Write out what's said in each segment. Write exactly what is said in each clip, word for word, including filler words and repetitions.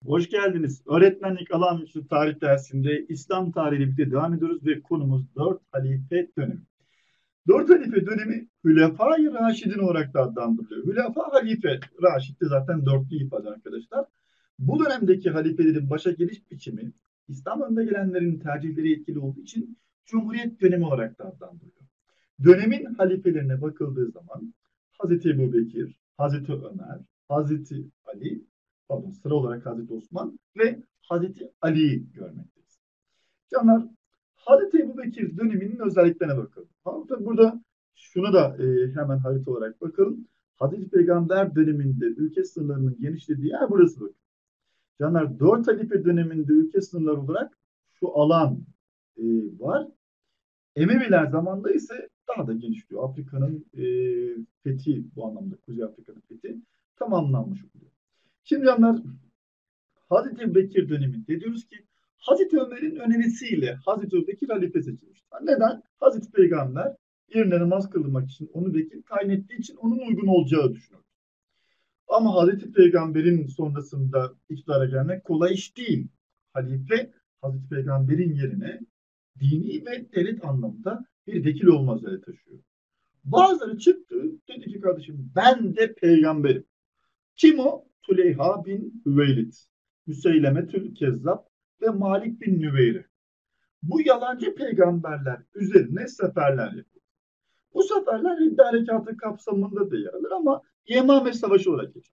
Hoş geldiniz. Öğretmenlik alan üstü tarih dersinde İslam tarihiyle birlikte devam ediyoruz ve konumuz dört halife dönemi. Dört halife dönemi Hülefai Raşidin olarak da adlandırılıyor. Hülefa halife, Raşid de zaten dörtlü ifade arkadaşlar. Bu dönemdeki halifelerin başa geliş biçimi İslam önde gelenlerin tercihleri etkili olduğu için Cumhuriyet dönemi olarak da adlandırılıyor. Dönemin halifelerine bakıldığı zaman Hazreti Ebubekir, Hazreti Ömer, Hazreti Ali, pardon sıra olarak Hazreti Osman ve Hazreti Ali'yi görmekteyiz. Canlar, Hazreti Ebubekir döneminin özelliklerine bakalım. Tabii burada şunu da e, hemen harita olarak bakalım. Hazreti Peygamber döneminde ülke sınırlarının genişlediği yer burası bakın. Canlar, dört halife döneminde ülke sınırları olarak şu alan e, var. Emeviler zamanında ise daha da genişliyor. Afrika'nın e, fethi bu anlamda, Kuzey Afrika'nın fethi tamamlanmış oluyor. Şimdi canlar, Hazreti Bekir döneminde diyoruz ki Hazreti Ömer'in önerisiyle Hazreti Bekir halife seçilmiştir. Neden? Hazreti Peygamber yerine namaz kılmak için onu vekil tayin ettiği için onun uygun olacağı düşünüyor. Ama Hazreti Peygamber'in sonrasında iktidara gelmek kolay iş değil. Halife Hazreti Peygamber'in yerine dini ve devlet anlamında bir vekil olmaz özelliği taşıyor. Bazıları çıktı, dedi ki kardeşim ben de peygamberim. Kim o? Tuleyha bin Hüveylid, Müseylemetül Kezzab ve Malik bin Nüveyri. Bu yalancı peygamberler üzerine seferler yapıldı. Bu seferler Ridde Harekatı kapsamında da yer alır ama Yemame Savaşı olarak geçer.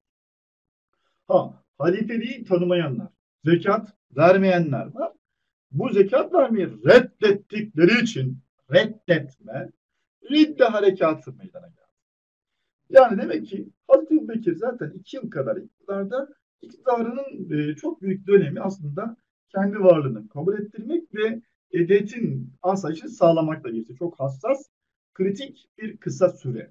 Ha, halifeliği tanımayanlar, zekat vermeyenler var. Bu zekat vermeyi reddettikleri için reddetme Ridde Harekatı meydana geldi. Yani demek ki Hazreti Ebubekir zaten iki yıl kadar iktidarda, iktidarının e, çok büyük dönemi aslında kendi varlığını kabul ettirmek ve devletin asayişini sağlamakla geçti. Çok hassas, kritik bir kısa süre.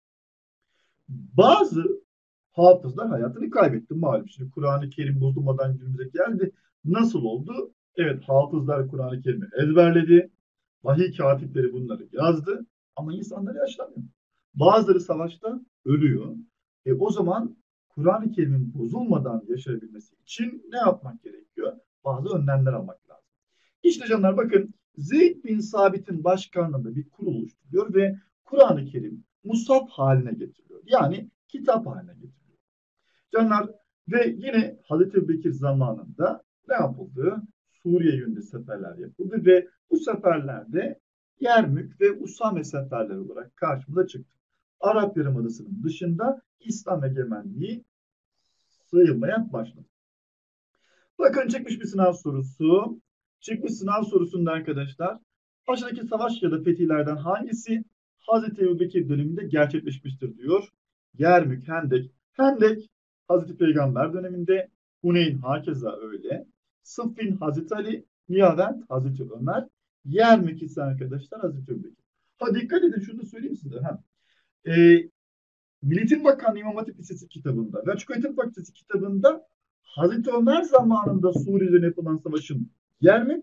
Bazı hafızlar hayatını kaybetti malum. Şimdi Kur'an-ı Kerim bozulmadan günümüze geldi. Nasıl oldu? Evet, hafızlar Kur'an-ı Kerim'i ezberledi. Vahiy katipleri bunları yazdı. Ama insanlar yaşlanıyor. Bazıları savaşta ölüyor. E o zaman Kur'an-ı Kerim'in bozulmadan yaşayabilmesi için ne yapmak gerekiyor? Bazı önlemler almak lazım. İşte canlar bakın, Zeyd bin Sabit'in başkanlığında bir kurul oluşturuyor ve Kur'an-ı Kerim musaf haline getiriliyor. Yani kitap haline getiriliyor. Canlar, ve yine Hazreti Bekir zamanında ne yapıldı? Suriye yönünde seferler yapıldı ve bu seferlerde Yermük ve Usame seferleri olarak karşımıza çıktı. Arap Yarımadası'nın dışında İslam egemenliği sayılmaya başladı. Bakın, çıkmış bir sınav sorusu. Çıkmış sınav sorusunda arkadaşlar, aşağıdaki savaş ya da fetihlerden hangisi Hazreti Ebubekir döneminde gerçekleşmiştir diyor. Yermük, Hendek. Hendek Hazreti Peygamber döneminde, Huneyn hakeza öyle. Sıffin Hazreti Ali, Niyavent Hazreti Ömer, Yermük ise arkadaşlar Hazreti Ebubekir. Ha, dikkat edin, şunu da söyleyeyim size. Ha. Ee, Milletin Bakanlığı İmam Hatip Lisesi kitabında ve Açık Öğretim Fakültesi kitabında Hazreti Ömer zamanında Suriye'de yapılan savaşın Yermük,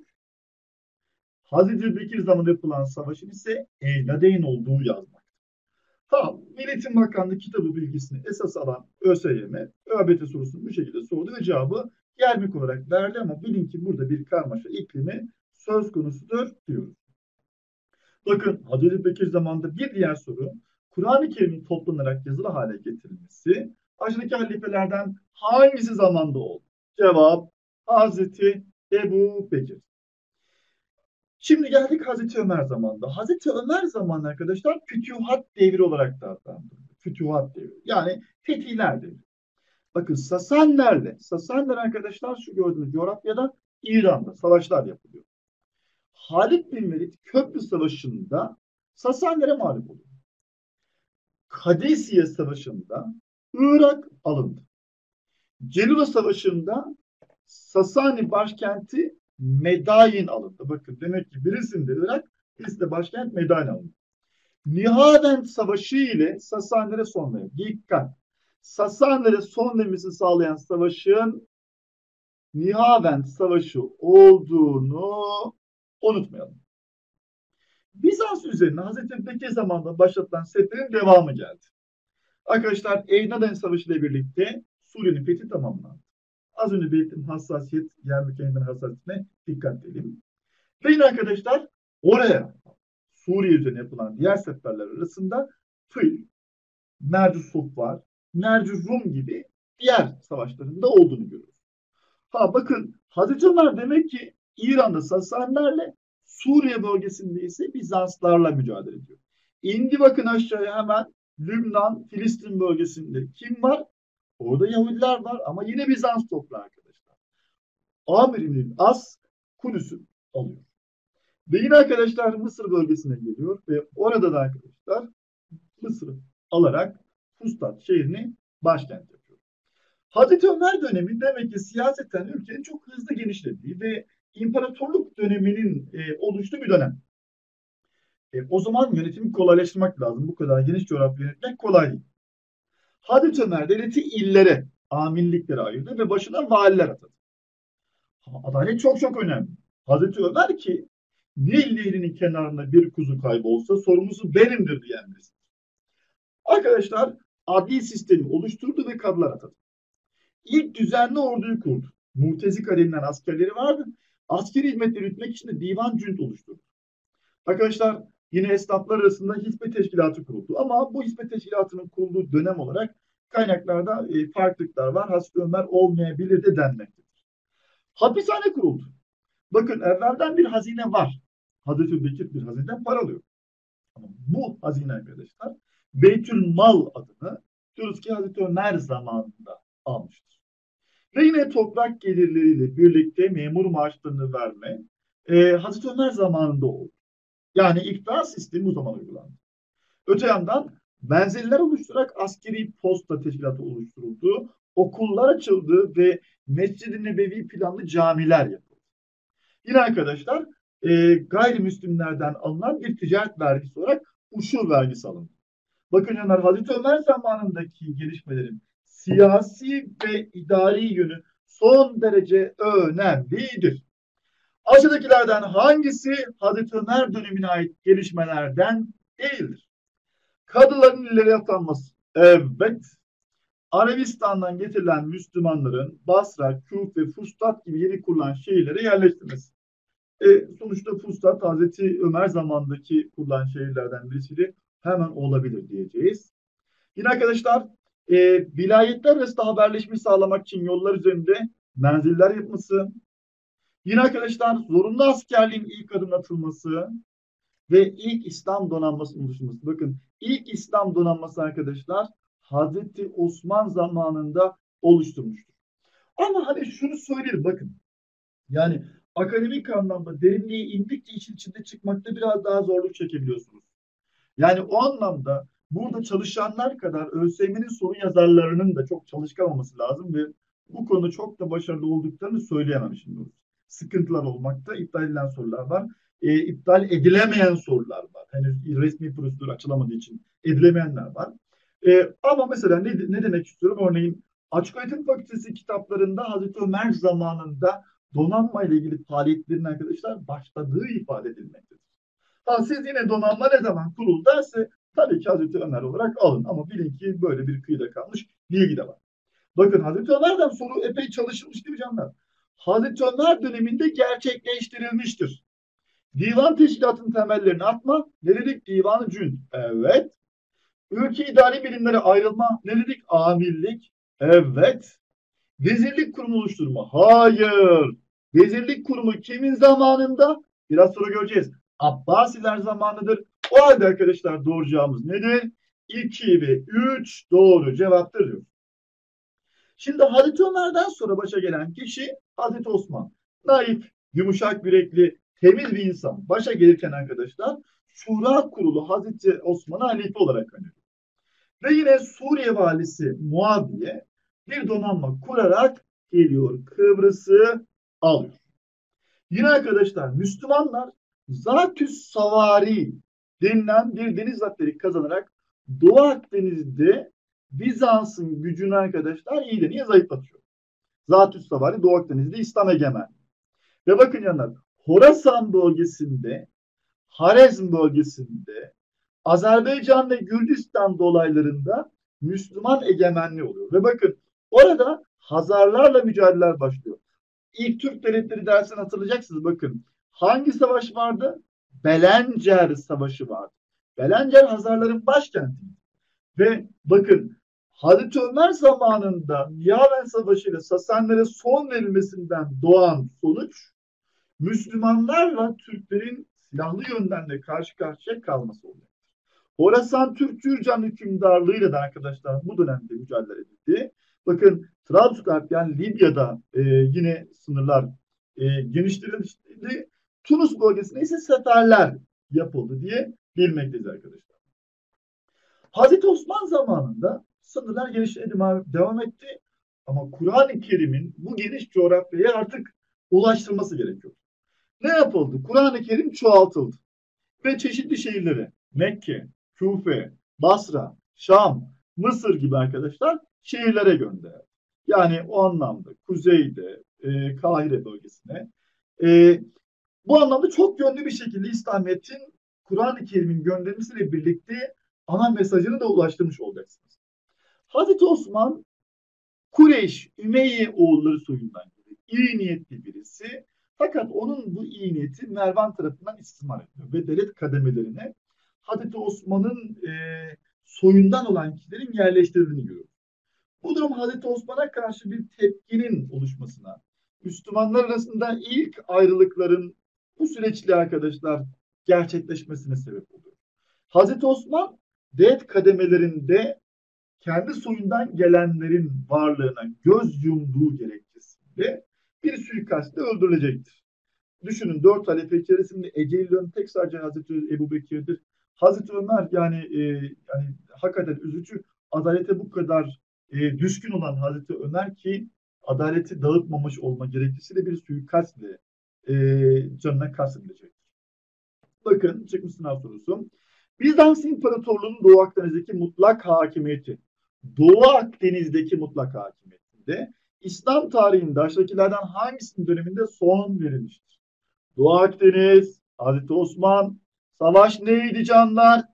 Hazreti Bekir zamanında yapılan savaşın ise Eyladayn olduğu yazmak. Ha, Milletin Bakanlığı kitabı bilgisini esas alan ÖSYM, ÖABT sorusunu bu şekilde sordu ve cevabı Yermük olarak verdi ama bilin ki burada bir karmaşa iklimi söz konusudur diyoruz. Bakın, Hazreti Bekir zamanında bir diğer soru, Kur'an-ı Kerim'in toplanarak yazılı hale getirilmesi aşağıdaki halifelerden hangisi zamanda oldu? Cevap Hazreti Ebu Bekir. Şimdi geldik Hazreti Ömer zamanında. Hazreti Ömer zamanı arkadaşlar Fütühat devri olarak da adlandırılıyor. Fütühat devri. Yani fetihler devri. Bakın, Sasanlerle, Sasanler arkadaşlar şu gördüğünüz coğrafyada İran'da savaşlar yapılıyor. Halid bin Velid Köprü Savaşı'nda Sasanilere mağlup oluyor. Kadesiye Savaşı'nda Irak alındı. Celula Savaşı'nda Sasani başkenti Medain alındı. Bakın, demek ki birisinde Irak, birisinde başkent Medain alındı. Nihavend Savaşı ile Sasanilere son verildi. Dikkat! Sasanilere son verilmesini sağlayan savaşın Nihavend Savaşı olduğunu unutmayalım. Bizans üzerine Hazreti Bekir zamanında başlatılan seferin devamı geldi. Arkadaşlar, Eynadayn Savaşı ile birlikte Suriye'nin fethi tamamlandı. Az önce belirttiğim hassasiyet, yer mükemmel hassasiyetine dikkat edelim. Ve yine arkadaşlar oraya Suriye üzerine yapılan diğer seferler arasında Fil, Nercü Sofvar, Nercü Rum gibi diğer savaşlarında olduğunu görüyoruz. Ha bakın Hazreti Ömer demek ki İran'da Sasanilerle, Suriye bölgesinde ise Bizanslarla mücadele ediyor. İndi bakın aşağıya hemen Lübnan, Filistin bölgesinde kim var? Orada Yahudiler var ama yine Bizans toprağı arkadaşlar. Amr İbn As Kudüs'ü alıyor. Ve yine arkadaşlar Mısır bölgesine geliyor ve orada da arkadaşlar Mısır'ı alarak Fustat şehrini başkent yapıyor. Hazreti Ömer dönemi demek ki siyaseten ülkenin çok hızlı genişlediği ve imparatorluk döneminin e, oluştuğu bir dönem. E, o zaman yönetimi kolaylaştırmak lazım. Bu kadar geniş coğrafya yönetmek kolay değil. Hazreti Ömer devleti illere, amirliklere ayırdı ve başına valiler atadı. Adalet çok çok önemli. Hazreti Ömer ki Nil Nehri'nin kenarında bir kuzu kaybolsa sorumlusu benimdir diyen birisi. Arkadaşlar adli sistemi oluşturdu ve kadılar atadı. İlk düzenli orduyu kurdu. Mu'tezika denilen askerleri vardı. Askeri hizmetleri yürütmek için de divan cünt oluşturdu. Arkadaşlar yine esnaflar arasında hizmet teşkilatı kuruldu. Ama bu hizmet teşkilatının kurulduğu dönem olarak kaynaklarda e, farklılıklar var. Hazreti Ömer olmayabilir de denmektedir. Hapishane kuruldu. Bakın evvelden bir hazine var. Hazreti Bekir bir hazineden para alıyor. Ama bu hazine arkadaşlar Beytülmal adını diyoruz ki Hazreti Ömer zamanında almıştır. Ve yine toprak gelirleriyle birlikte memur maaşlarını verme e, Hazreti Ömer zamanında oldu. Yani iktidar sistemi bu zaman uygulandı. Öte yandan menziller oluşturarak askeri posta teşkilatı oluşturuldu, okullar açıldı ve Mescid-i Nebevi planlı camiler yapıldı. Yine arkadaşlar e, gayrimüslimlerden alınan bir ticaret vergisi olarak uşur vergisi alındı. Bakın canlar Hazreti Ömer zamanındaki gelişmelerin siyasi ve idari yönü son derece önemlidir. Aşağıdakilerden hangisi Hazreti Ömer dönemine ait gelişmelerden değildir? Kadıların illere atanması. Evet. Arabistan'dan getirilen Müslümanların Basra, Küfe, Fustat gibi yeni kurulan şehirlere yerleştirmesi. E, sonuçta Fustat Hazreti Ömer zamandaki kurulan şehirlerden birisiyle hemen olabilir diyeceğiz. Yine arkadaşlar e, vilayetler arasında haberleşmeyi sağlamak için yollar üzerinde menziller yapması. Yine arkadaşlar zorunlu askerliğin ilk adım atılması ve ilk İslam donanmasının oluşturması. Bakın ilk İslam donanması arkadaşlar Hazreti Osman zamanında oluşturmuştur. Ama hani şunu söyleyelim bakın. Yani akademik anlamda derinliğe indikçe işin içinde çıkmakta biraz daha zorluk çekebiliyorsunuz. Yani o anlamda burada çalışanlar kadar ÖSYM'nin soru yazarlarının da çok çalışkan olması lazım ve bu konuda çok da başarılı olduklarını söyleyemem şimdi. Sıkıntılar olmakta, iptal edilen sorular var. E, iptal edilemeyen sorular var. Henüz resmi prosedür açılamadığı için edilemeyenler var. E, ama mesela ne, ne demek istiyorum? Örneğin Açık Öğretim Fakültesi kitaplarında Hazreti Ömer zamanında donanma ile ilgili faaliyetlerin arkadaşlar başladığı ifade edilmektedir. Ha, siz yine donanma ne zaman kuruldu derse tabii ki Hazreti Ömer olarak alın. Ama bilin ki böyle bir kıyıda kalmış bilgi de var. Bakın Hazreti Ömer'den soru epey çalışılmış değil mi canlar? Hazreti Ömer döneminde gerçekleştirilmiştir. Divan teşkilatının temellerini atma. Ne dedik? Divan-ı Cünd. Evet. Ülke idari birimlere ayrılma. Ne dedik? Amirlik. Evet. Vezirlik kurumu oluşturma. Hayır. Vezirlik kurumu kimin zamanında? Biraz sonra göreceğiz. Abbasiler zamanıdır. O halde arkadaşlar doğru cevabımız nedir? iki ve üç doğru cevaptır diyoruz. Şimdi Hazreti Ömer'den sonra başa gelen kişi Hazreti Osman. Naif, yumuşak yürekli, temiz bir insan. Başa gelirken arkadaşlar Şura Kurulu Hazreti Osman'ı halife olarak anıyor. Ve yine Suriye valisi Muaviye bir donanma kurarak geliyor. Kıbrıs'ı alıyor. Yine arkadaşlar Müslümanlar Zatüs Savari denilen bir deniz zaferini kazanarak Doğu Akdeniz'de Bizans'ın gücünü arkadaşlar iyiden iyiye zayıflatıyor. Zatüs Savari Doğu Akdeniz'de İslam egemen. Ve bakın yanlar Horasan bölgesinde, Harezm bölgesinde, Azerbaycan ve Gürcistan dolaylarında Müslüman egemenliği oluyor. Ve bakın orada Hazarlarla mücadeleler başlıyor. İlk Türk devletleri dersini hatırlayacaksınız. Bakın hangi savaş vardı? Belencer Savaşı vardı. Belencer Hazarların başkenti. Ve bakın Hazreti Ömer zamanında Niyaven Savaşı ile Sasanilere son verilmesinden doğan sonuç Müslümanlarla Türklerin silahlı yönden de karşı karşıya kalması oluyor. Horasan Türk-Gürcan hükümdarlığıyla da arkadaşlar bu dönemde mücadele edildi. Bakın Trablusgarp yani Libya'da e, yine sınırlar e, genişletildi. Tunus bölgesinde ise seferler yapıldı diye bilmekteyiz arkadaşlar. Hazreti Osman zamanında sınırlar genişlemeye devam etti. Ama Kur'an-ı Kerim'in bu geniş coğrafyaya artık ulaştırılması gerekiyor. Ne yapıldı? Kur'an-ı Kerim çoğaltıldı. Ve çeşitli şehirlere Mekke, Küfe, Basra, Şam, Mısır gibi arkadaşlar şehirlere gönderdi. Yani o anlamda kuzeyde, e, Kahire bölgesine. E, bu anlamda çok yönlü bir şekilde İslamiyet'in Kur'an-ı Kerim'in göndermesiyle birlikte ana mesajını da ulaştırmış olacaksınız. Hazreti Osman Kureyş, Ümeyye oğulları soyundan geliyor. İyi niyetli birisi. Fakat onun bu iyi niyeti Mervan tarafından istismar ediliyor. Ve devlet kademelerine Hazreti Osman'ın e, soyundan olan kişilerin yerleştirildiğini görüyoruz. Bu durum Hazreti Osman'a karşı bir tepkinin oluşmasına, Müslümanlar arasında ilk ayrılıkların bu süreçle arkadaşlar gerçekleşmesine sebep oluyor. Hazreti Osman devlet kademelerinde kendi soyundan gelenlerin varlığına göz yumduğu gerekçesiyle bir suikastle öldürülecektir. Düşünün dört halife içerisinde Ecelil'in tek sadece Hazreti Ebu Bekir'dir. Hazreti Ömer yani, e, yani hakikaten üzücü adalete bu kadar e, düşkün olan Hazreti Ömer ki adaleti dağıtmamış olma gerekçesiyle bir suikastle e, canına kastedilecektir. Bakın çıkmış sınav sorusu. Bizans İmparatorluğu'nun Doğu Akdeniz'deki mutlak hakimiyeti Doğu Akdeniz'deki mutlak hakimiyetinde İslam tarihinde aşağıdakilerden hangisinin döneminde son verilmiştir? Doğu Akdeniz, Hazreti Osman, savaş neydi canlar?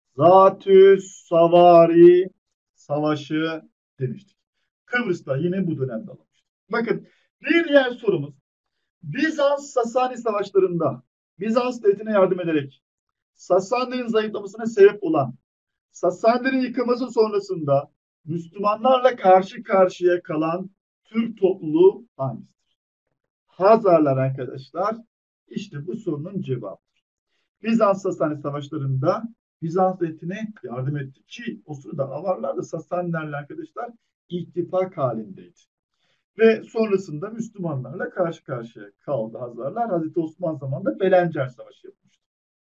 Zatüs Savari Savaşı demiştik. Kıbrıs'ta yine bu dönemde alınmıştır. Bakın bir diğer sorumuz. Bizans-Sasani savaşlarında Bizans devletine yardım ederek Sasanilerin zayıflamasına sebep olan Sasanilerin yıkılması sonrasında Müslümanlarla karşı karşıya kalan Türk topluluğu hangisidir? Hazarlar arkadaşlar. İşte bu sorunun cevabı. Bizans-Sasani savaşlarında Bizans devletine yardım etti ki o sırada Avarlar da Sasanilerle arkadaşlar ittifak halindeydi. Ve sonrasında Müslümanlarla karşı karşıya kaldı Hazarlar. Hazreti Osman zamanında Belencer Savaşı yapmıştı.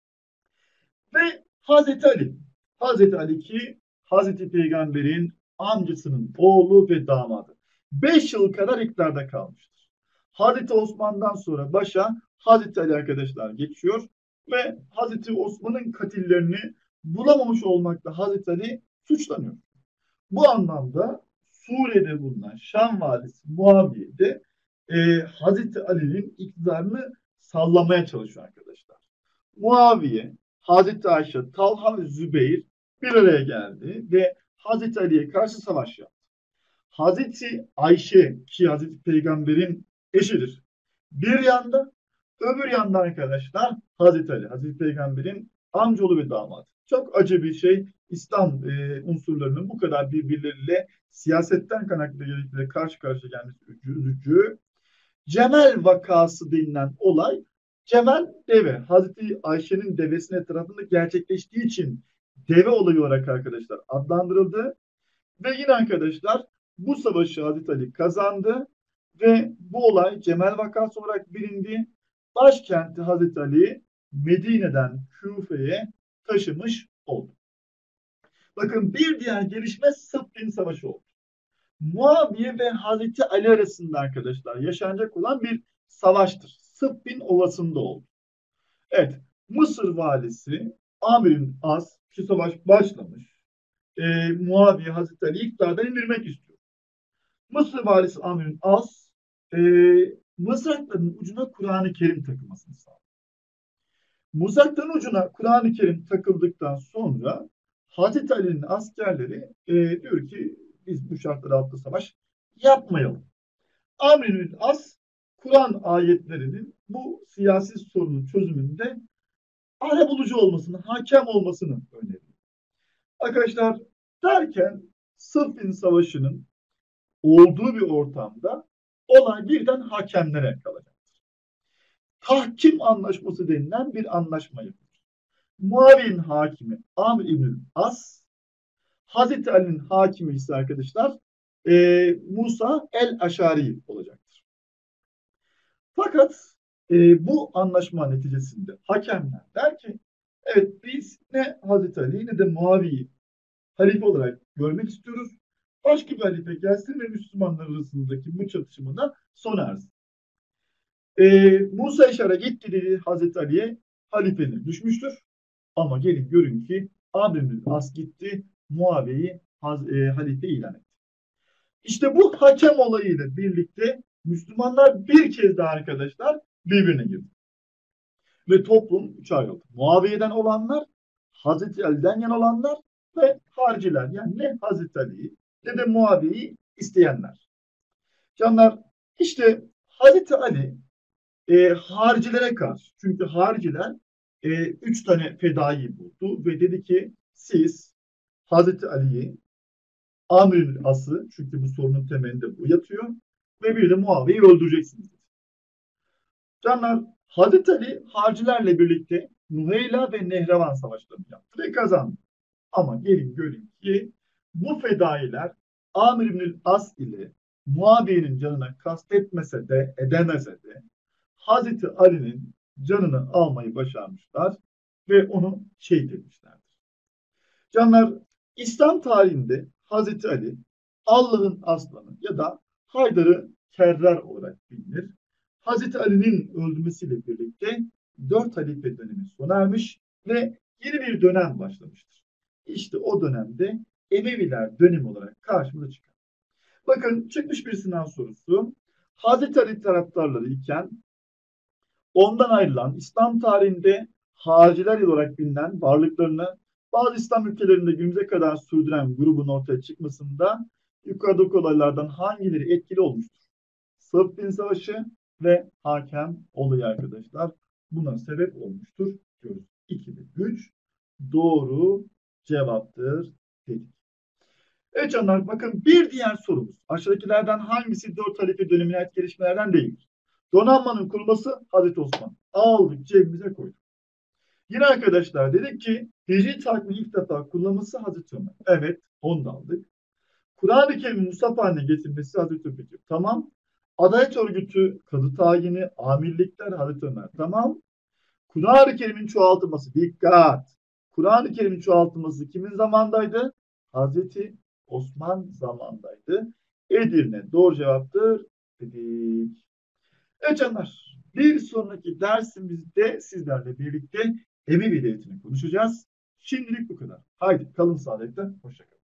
Ve Hazreti Ali. Hazreti Ali ki Hazreti Peygamber'in amcasının oğlu ve damadı. Beş yıl kadar iktidarda kalmıştır. Hazreti Osman'dan sonra başa Hazreti Ali arkadaşlar geçiyor ve Hazreti Osman'ın katillerini bulamamış olmakla Hazreti Ali suçlanıyor. Bu anlamda Suriye'de bulunan Şam valisi Muaviye de e, Hazreti Ali'nin iktidarını sallamaya çalışıyor arkadaşlar. Muaviye, Hazreti Ayşe, Talha ve Zübeyir bir araya geldi ve Hazreti Ali'ye karşı savaş yaptı. Hazreti Ayşe ki Hazreti Peygamber'in eşidir. Bir yanda, öbür yanda arkadaşlar Hazreti Ali, Hazreti Peygamber'in amcaoğlu ve damadı. Çok acı bir şey. İslam e, unsurlarının bu kadar birbirleriyle siyasetten kaynaklı gerekçeyle karşı karşıya gelmesi üzücü. Cemel vakası denilen olay Cemel deve. Hazreti Ayşe'nin devesinin etrafında gerçekleştiği için deve olayı olarak arkadaşlar adlandırıldı. Ve yine arkadaşlar bu savaşı Hazreti Ali kazandı ve bu olay Cemel vakası olarak bilindi. Başkenti Hazreti Ali Medine'den Küfe'ye taşımış oldu. Bakın bir diğer gelişme Sıffin Savaşı oldu. Muaviye ve Hazreti Ali arasında arkadaşlar yaşanacak olan bir savaştır. Sıffin Ovası'nda oldu. Evet, Mısır valisi Amr bin As, şu savaş başlamış. E, Muaviye Hazreti Ali'yi iktidardan indirmek istiyor. Mısır valisi Amr bin As, e, mızrakların ucuna Kur'an-ı Kerim takılmasını sağladı. Mızrakların ucuna Kur'an-ı Kerim takıldıktan sonra Hazreti Ali'nin askerleri e, diyor ki biz bu şartlar altında savaş yapmayalım. Amr bin As Kur'an ayetlerinin bu siyasi sorunun çözümünde arabulucu olmasını, hakem olmasını öneriyor. Arkadaşlar derken Sıffin Savaşı'nın olduğu bir ortamda olay birden hakemlere kalacak. Tahkim anlaşması denilen bir anlaşma yapılır. Muaviye'nin hakimi Amr İbnül As, Hazreti Ali'nin hakimi ise arkadaşlar e, Musa el-Aşari olacaktır. Fakat e, bu anlaşma neticesinde hakemler der ki evet biz ne Hazreti Ali ne de Muaviye'yi halife olarak görmek istiyoruz. Başka bir halife gelsin ve Müslümanlar arasındaki bu çatışma da sona ersin. Ee, Musa Eşar'a gitti dedi Hazreti Ali'ye halifenin düşmüştür. Ama gelin görün ki Amr As gitti Muaviye'yi e, halife ilan etti. İşte bu hakem olayıyla birlikte Müslümanlar bir kez daha arkadaşlar birbirine girdi. Ve toplum üçe ayrıldı. Muaviye'den olanlar, Hazreti Ali'den yan olanlar ve hariciler. Yani ne Hazreti Ali'yi ne de Muaviye'yi isteyenler. Canlar işte Hazreti Ali e, haricilere karşı. Çünkü hariciler e, üç tane fedai buldu ve dedi ki siz Hazreti Ali'yi Amr As'ı çünkü bu sorunun temelinde bu yatıyor ve bir de Muaviye'yi öldüreceksiniz. Canlar Hazreti Ali harcilerle birlikte Nüheyla ve Nehrevan savaşlarını yaptı ve kazandı. Ama gelin görün ki bu fedailer Amr İbnül As ile Muaviye'nin canına kastetmese de edemese de Hazreti Ali'nin canını almayı başarmışlar ve onu şehit etmişlerdir. Canlar İslam tarihinde Hazreti Ali Allah'ın aslanı ya da Haydar'ı Kerrar olarak bilinir. Hazreti Ali'nin öldürmesiyle birlikte dört halife dönemi sona ermiş ve yeni bir dönem başlamıştır. İşte o dönemde Emeviler dönemi olarak karşımıza çıkar. Bakın çıkmış bir sınav sorusu. Hazreti Ali taraftarları iken ondan ayrılan İslam tarihinde hariciler olarak bilinen varlıklarını bazı İslam ülkelerinde günümüze kadar sürdüren grubun ortaya çıkmasında yukarıdaki olaylardan hangileri etkili olmuştur? Sıffin Savaşı ve hakem olayı arkadaşlar buna sebep olmuştur diyoruz. iki ve üç doğru cevaptır dedik. Evet canlar bakın bir diğer sorumuz. Aşağıdakilerden hangisi dört halife dönemine ait gelişmelerden değildir? Donanmanın kurulması Hazreti Osman. Aldık cebimize koyduk. Yine arkadaşlar dedik ki Hicri takvimi ilk defa kullanılması Hazreti Ömer. Evet onu da aldık. Kur'an-ı Kerim'in Mustafa haline getirilmesi Hazreti Ömer. Tamam. Adalet örgütü, kadı tayini, amirlikler Hazreti Ömer. Tamam. Kur'an-ı Kerim'in çoğaltılması. Dikkat. Kur'an-ı Kerim'in çoğaltılması kimin zamandaydı? Hazreti Osman zamandaydı. Edirne doğru cevaptır dedik. Evet canlar. Bir sonraki dersimizde sizlerle birlikte Emevi Devleti'ni konuşacağız. Şimdilik bu kadar. Haydi kalın sağlıkla. Hoşçakalın.